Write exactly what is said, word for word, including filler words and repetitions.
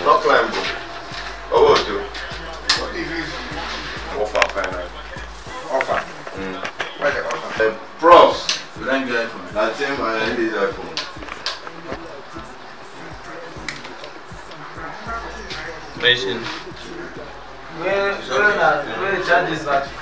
not climb. Oh, what do? What if you offer finally? Offer? Mm. Why the offer? Uh, pros. You don't get iPhone. That same I need iPhone. Mention. Where where that where the charge is that?